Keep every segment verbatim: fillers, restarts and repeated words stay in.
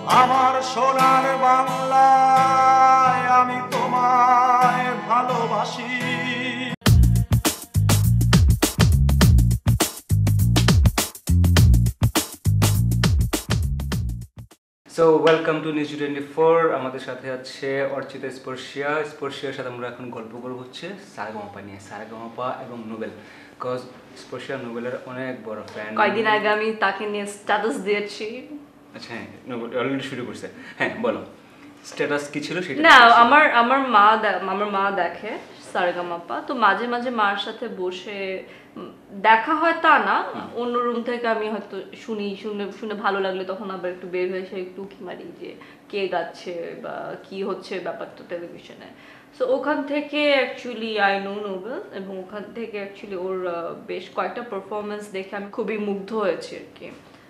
আমার সোনার বাংলায় আমি তোমায় ভালোবাসি। So welcome to news twenty four. আমাদের সাথে আছে অর্চিতা স্পর্শিয়া। স্পর্শিয়ার সাথে আমরা এখন গল্প করবো হচ্ছে সারেগামাপা নিয়ে, সারেগামাপা এবং নোবেল। বিকজ স্পর্শিয়া নোবেলের অনেক বড় ফ্যান। কয়েকদিন আগে আমি তাকে নিয়ে স্ট্যাটাস দিয়েছি। আচ্ছা হ্যাঁ, নোবেল অলরেডি শুরু করছে। হ্যাঁ বলো, স্ট্যাটাস কি ছিল সেটা? না, আমার আমার মা আমার মা দেখে সারেগামাপা, তো মাঝে মাঝে মার সাথে বসে দেখা হয় তা না, অন্য রুম থেকে আমি হয়তো শুনি, শুনে শুনে ভালো লাগলে তখন আবার একটু বের হয়ে এসে একটু কি মারি যে কে গাচ্ছে বা কি হচ্ছে ব্যাপারটা টেলিভিশনে। সো ওখান থেকে অ্যাকচুয়ালি আই নো নোবেল, এবং ওখান থেকে অ্যাকচুয়ালি ওর বেশ কয়েকটা পারফরমেন্স দেখে আমি খুবই মুগ্ধ হয়েছি আর কি।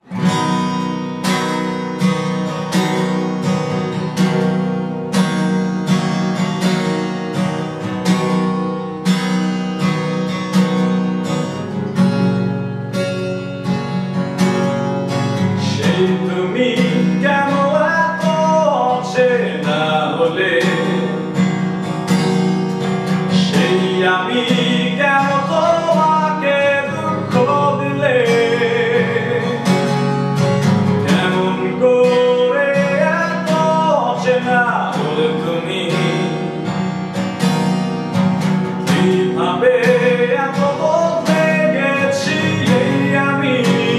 তুমি কেন এত চেনা হলে, সেই আমি কেন তোমাকে দুঃখ দিলে, কেমন করে এত চেনা হলে তুমি, কিভাবে এত বদলে গেছি এই আমি,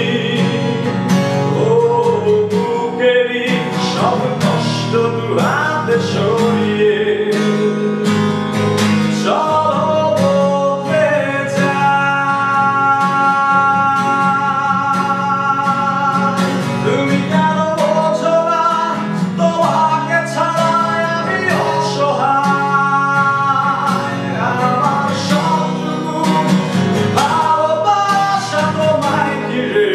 সব কষ্ট দুহাতে সরিয়ে চলো বদলে যাই। তুমি কেন বোঝো না তোমাকে ছাড়া আমি অসহায়, আমার সবটুকু ভালোবাসা তোমায় ঘিরে,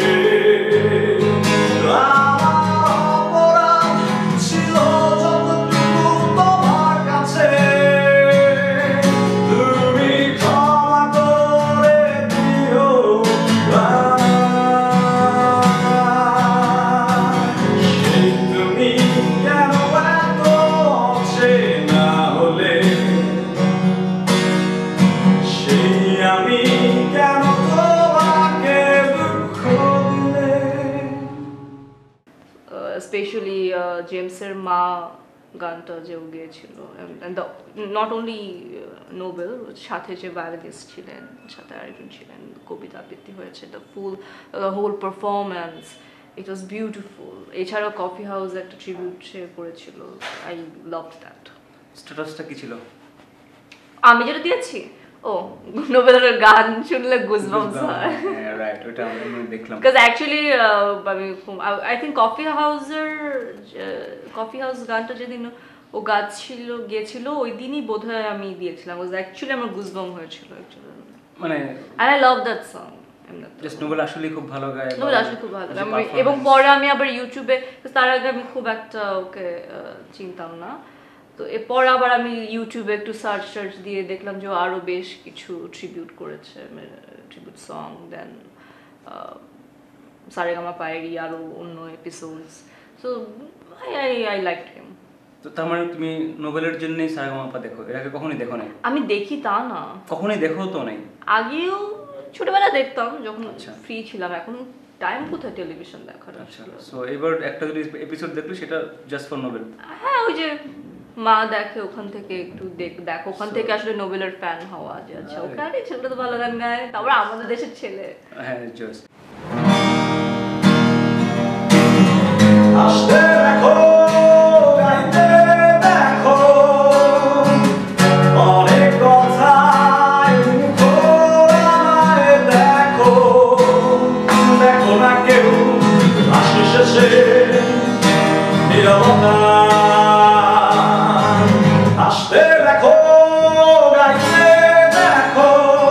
স্পেশালি জেমসের মা গানটা যে ও গিয়েছিল, নট অনলি নোবেল, সাথে যে ভায়োলিনিস্ট ছিলেন, সাথে আরেকজন ছিলেন, কবিতা আবৃত্তি হয়েছে, the full whole performance, it was beautiful. এছাড়াও কফি হাউস একটা ট্রিবিউট সে করেছিল, আই লাভ দ্যাট। স্ট্যাটাসটা কি ছিল? আমি যেটা দিয়েছি, ও নোবেলের গান শুনলে গুজবাম্পস হয়। হ্যাঁ রাইট, ওটা আমি দেখলাম। বিকজ অ্যাকচুয়ালি আমি আই থিঙ্ক কফি হাউসের কফি হাউস গানটা যেদিন ও গাচ্ছিল গিয়েছিল ওই দিনই বোধহয় আমি দিয়েছিলাম। ওয়াজ অ্যাকচুয়ালি আমার গুজবাম্প হয়েছিল অ্যাকচুয়ালি, মানে I love that song. Just Nobel আসলে খুব ভালো গায়, নোবেল আসলে খুব ভালো গায়। এবং পরে আমি আবার ইউটিউবে, তার আগে আমি খুব একটা ওকে চিনতাম না, তো এরপর আবার আমি ইউটিউবে একটু সার্চ সার্চ দিয়ে দেখলাম যে আরও বেশ কিছু ট্রিবিউট করেছে, ট্রিবিউট সং, দেন সারেগামাপায়েরই আরও অন্য episodes. So I I I like him. তো তার মানে তুমি নোবেলের জন্যই সারেগামাপা দেখো, এর আগে কখনোই দেখো নাই? আমি দেখি তা না, কখনোই দেখো তো নাই? আগেও ছোটবেলা দেখতাম যখন ফ্রি ছিলাম, এখন টাইম কোথায় টেলিভিশন দেখার। আচ্ছা, সো এবার একটা যদি এপিসোড দেখলে সেটা জাস্ট ফর নোবেল? হ্যাঁ, ওই যে মা দেখে ওখান থেকে একটু দেখো, ওখান থেকে আসলে নোবেলের ফ্যান হওয়া, যে আচ্ছা ওখানে ছেলেটা তো ভালো গান গায়, তারপর আমাদের দেশের ছেলে। হ্যাঁ জোস। আসতে দেখো, গাইতে দেখো, অনেক কথায় মুখোরায় দেখো, দেখো না কেউ হাসি শেষে নীরবতা। আসতে দেখো, গাইতে দেখো,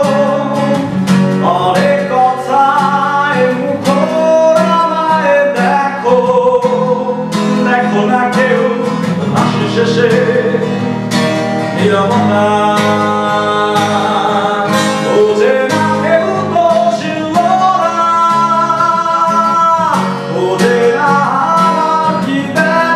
অনেক কথায় মুখোরায় দেখো, দেখো না কেউ হাসি শেষে নীরবতা। বোঝে না কেউ তো ছিল না, বোঝে না আমার কি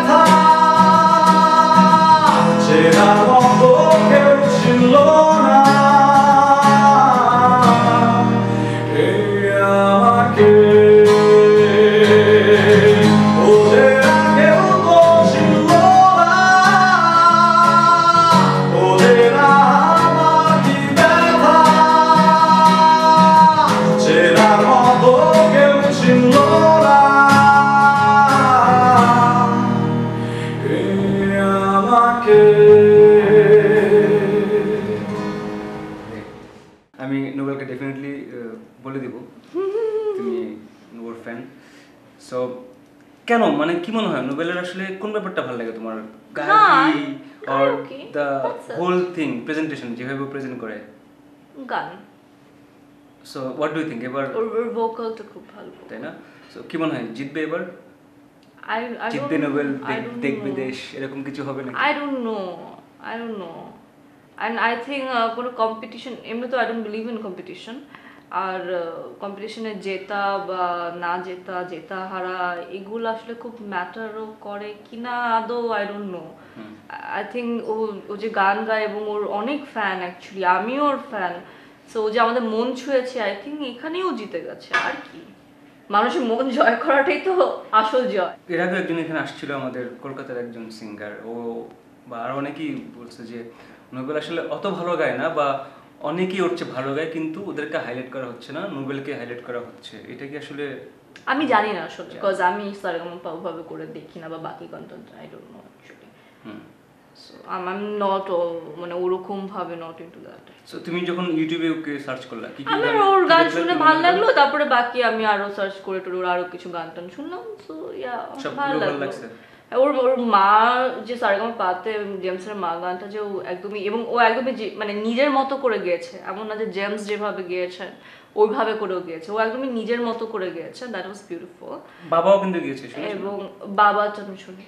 কেন মানে কি মনে হয় নোবেলের আসলে কোন ব্যাপারটা ভালো লাগে তোমার? গান, গায়কি or karaoke, the that's it. Whole thing presentation যেভাবে প্রেজেন্ট করে? গান, so what do you think এবার, ওর ওর ভোকালটা খুব ভালো। তাই না? সো কি মনে হয় জিতবে এবার? I I জিতবে don't নোবেল, I don't দেখবে know. দেশ, এরকম কিছু হবে নাকি? I don't know. I don't know. And I think uh, কোনো কম্পিটিশন এমনি তো I don't believe in competition. আর কম্পিটিশনে জেতা বা না জেতা জেতা হারা এগুলো আসলে খুব ম্যাটারও করে কিনা আদৌ I don't know. I think ও ও যে গান গায় এবং ওর অনেক ফ্যান অ্যাকচুয়ালি, আমিও ওর ফ্যান, সো ও যে আমাদের মন ছুঁয়েছে আই থিঙ্ক এখানেও জিতে গেছে। আর কি, মানুষের মন জয় করাটাই তো আসল জয়। এর আগে একজন এখানে আসছিল আমাদের কলকাতার একজন সিঙ্গার, ও বা আরো অনেকেই বলছে যে নোবেল আসলে অত ভালো গায় না, বা অনেকেই ওর চেয়ে ভালো গায় কিন্তু ওদেরকে হাইলাইট করা হচ্ছে না, নোবেলকে হাইলাইট করা হচ্ছে। এটা কি আসলে আমি জানি না আসলে, বিকজ আমি সারেগামাপা ওভাবে করে দেখি না বা বাকি content I don't know actually. So I am not মানে ওরকম ভাবে নট ইনটু দ্যাট। সো তুমি যখন ইউটিউবে ওকে সার্চ করলা কি কি আমার ওর গান শুনে ভালো লাগলো, তারপরে বাকি আমি আরো সার্চ করে টোর ওর আরো কিছু গান টান শুনলাম, সো ইয়া ভালো লাগলো। ওর ওর মা যে সারেগামাপাতে জেমসের মা গানটা যে ও একদমই, এবং ও একদমই মানে নিজের মতো করে গেয়েছে, এমন না যে জেমস যেভাবে গেয়েছে ওইভাবে করেও গিয়েছে, ও একদমই নিজের মতো করে গিয়েছে, দ্যাট ওয়াজ বিউটিফুল। বাবাও কিন্তু গিয়েছে, এবং বাবাটা আমি শুনি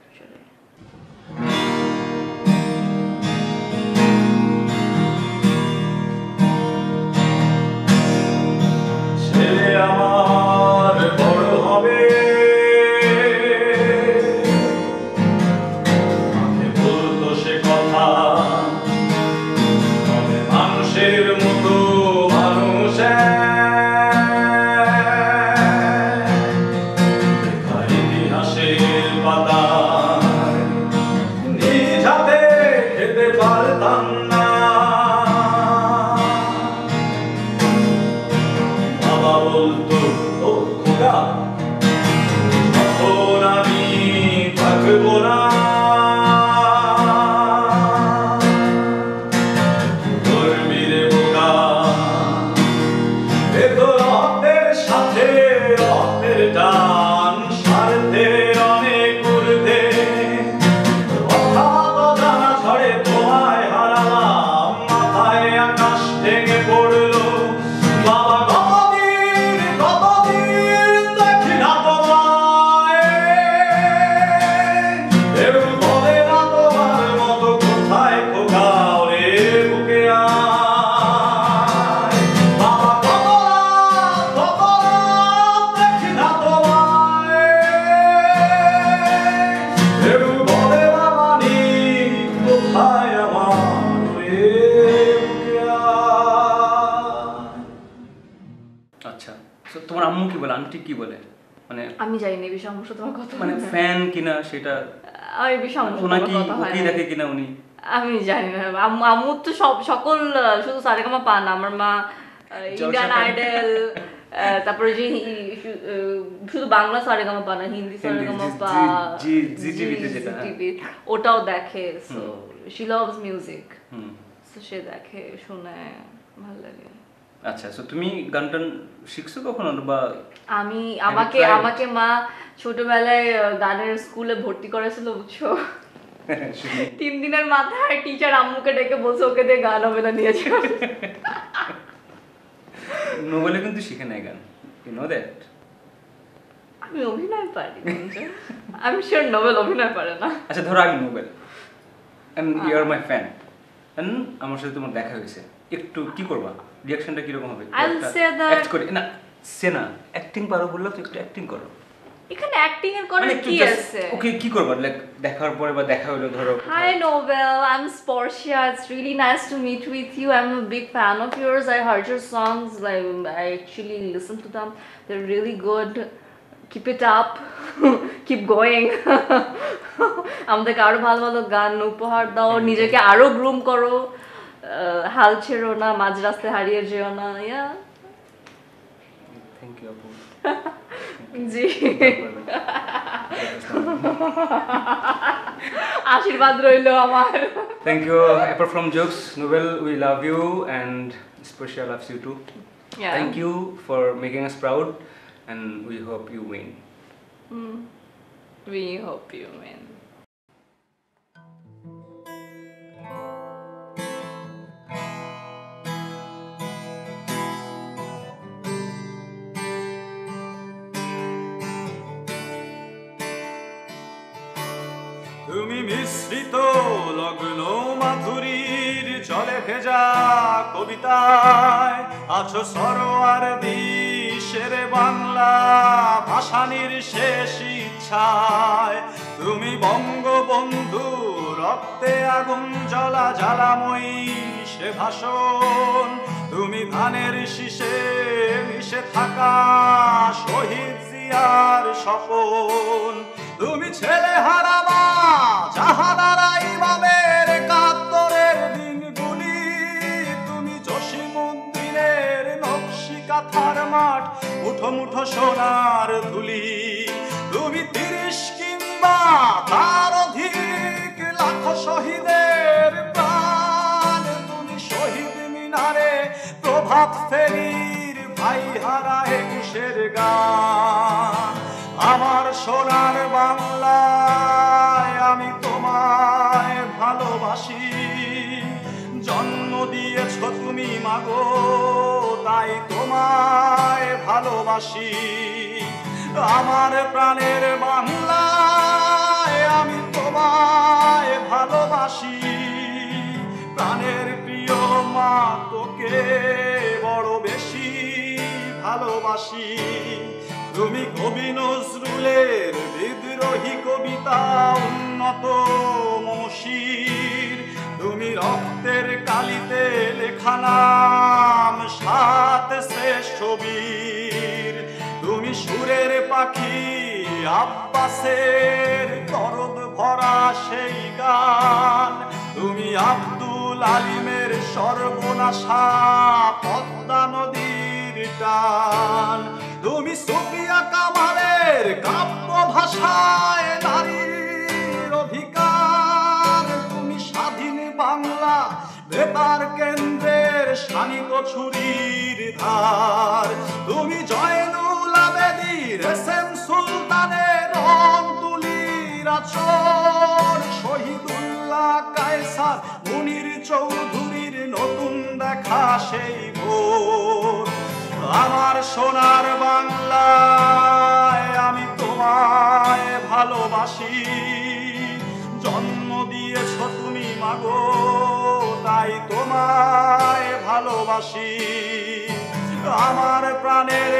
ছেলে আমার বড় হবে, মাকে বলতো সে কথা, তবে মানুষের মতো মানুষ লেখা ইতিহাসের পাতায় নিজ হাতে খেতে পারতাম না। বাবা বলতো ও খোকা, তখন আমি থাকবো না, ধরবি রে বোকা, এ তো রক্তের সাথে রক্তের টান, স্বার্থের অনেক ঊর্ধ্বে, হঠাৎ অজানা ঝড়ে তোমায় হারালাম, মাথায় আকাশ ভেঙে পড়লো। বাবা কতদিন কতদিন দেখি না তোমায়, কেউ বলে না তোমার মতো কোথায় খোকা, ওরে বুকে আয়। বাবা কত রাত কত রাত দেখি না তোমায়, কেউ বলে না মানি কোথায় আমার, ওরে বুকে আয়। আচ্ছা, সো তোমার আম্মু কি বলে, আন্টি কি বলে, মানে আমি জানি না এই বিষয়ে আমার সাথে তোমার কথা মানে ফ্যান কিনা সেটা, এই বিষয়ে আমার সাথে ওনাকি আমার কথা হয় ওকে না। দেখে কিনা উনি? আমি জানি না, আম্মু আম্মু তো সব সকল আহ, শুধু সারেগামাপা না, আমার মা ইন্ডিয়ান আইডল, তারপরে যে হি- শু- আহ, শুধু বাংলা সারেগামাপা না, হিন্দি সারেগামাপা, জি- জি- জিটিভিতে যেটা, হ্যাঁ। জিটিভি, ওটাও দেখে, so she loves music, hmm. So সে দেখে শুনে ভালো লাগে। আচ্ছা, সো তুমি গান টান শিখছো কখনো, বা আমি আমাকে tried? আমাকে মা ছোটবেলায় আহ, গানের স্কুলে ভর্তি করেছিল বুঝছো, শুনি। তিন দিনের মাথায় টিচার আম্মুকে ডেকে বলছে ওকে দিয়ে গান হবে না নিয়েছে। নোবেলে কিন্তু শিখে নেয় গান, ইউ নো দ্যাট? আমি অভিনয় পারি, আমি শিওর নোবেল অভিনয় পারে না। আচ্ছা ধরো আমি Nobel and you are my fan, and আমার সাথে তোমার দেখা হয়েছে, একটু কি করবা, রিঅ্যাকশনটা কি রকম হবে? I'll say that- অ্যাক্ট করে না, সে না অ্যাক্টিং পারো বললো তো, একটু অ্যাক্টিং করো। এখানে অ্যাক্টিং এর করার মানে একটু কি just- আছে? ওকে কি করবা, লাইক দেখার পরে বা দেখা হলো ধরো Hi Nobel, I'm Sportia. It's really nice to meet with you. I'm a big fan of yours. I heard your songs. Like I actually listened to them. They're really good. Keep it up. Keep going. আমাদেরকে আরো ভালো ভালো গান উপহার দাও, নিজেকে আরো groom করো, আহ, হাল ছেড়ো না, মাঝ রাস্তায় হারিয়ে যেও না। ইয়া থ্যাংক ইউ আপু। জি, আশীর্বাদ রইলো আমার। Thank you. Apart from jokes, Novel, we love you and Sportia loves you too. Yeah. Thank you for making us proud and we hope you win. Mm. We hope you win. তুমি মিশ্রিত লগ্ন মাধুরীর জলে ভেজা কবিতায় আছো সরোয়ার দিশের বাংলা ভাষানির শেষ ইচ্ছায়। তুমি বঙ্গবন্ধু রক্তে আগুন জ্বলা জ্বালাময়ী সে ভাষণ। তুমি ধানের শীষে মিশে থাকা শহীদ জিয়ার স্বপন। তুমি ছেলে হারাবা জাহানারা ইমামের কাত্তরের দিনগুলি। তুমি জসিমউদ্দিনের নকশি কাঁথার মাঠ মুঠো মুঠো সোনার ধুলি। তুমি তিরিশ কিংবা তার অধিক লাখ শহীদের প্রাণ। তুমি শহীদ মিনারে প্রভাত ফেরির ভাই হারা একুশের গান। আমার সোনার বাংলায় আমি তোমায় ভালোবাসি। জন্ম দিয়েছ তুমি মাগো তাই তোমায় ভালোবাসি। আমার প্রাণের বাংলায় আমি তোমায় ভালোবাসি। প্রাণের প্রিয় মা তোকে বড় বেশি ভালোবাসি। তুমি কবি নজরুলের বিদ্রোহী কবিতা উন্নত মমশির। তুমি রক্তের কালিতে লেখা নাম সাত শ্রেষ্ঠ বীর। তুমি সুরের পাখি আব্বাসের দরদ ভরা সেই গান। তুমি আব্দুল আলিমের সর্বনাশা পদ্মা নদীর টান। তুমি সুফিয়া কামালের কাব্য ভাষায় নারীর অধিকার। তুমি স্বাধীন বাংলা বেতার কেন্দ্রের শানিত ছুরির ধার। তুমি জয়নুল আবেদীর এস এম সুলতানের রং তুলির আচর। শহীদুল্লাহ কায়সার মুনির চৌধুরীর নতুন দেখা সেই ভোর। আমার সোনার বাংলায় আমি তোমায় ভালোবাসি। জন্ম দিয়েছ তুমি মাগো তাই তোমায় ভালোবাসি। আমার প্রাণের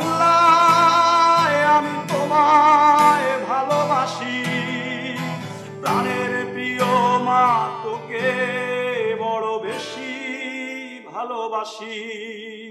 বাংলায় আমি তোমায় ভালোবাসি। প্রাণের প্রিয় মা তোকে বড় বেশি ভালোবাসি।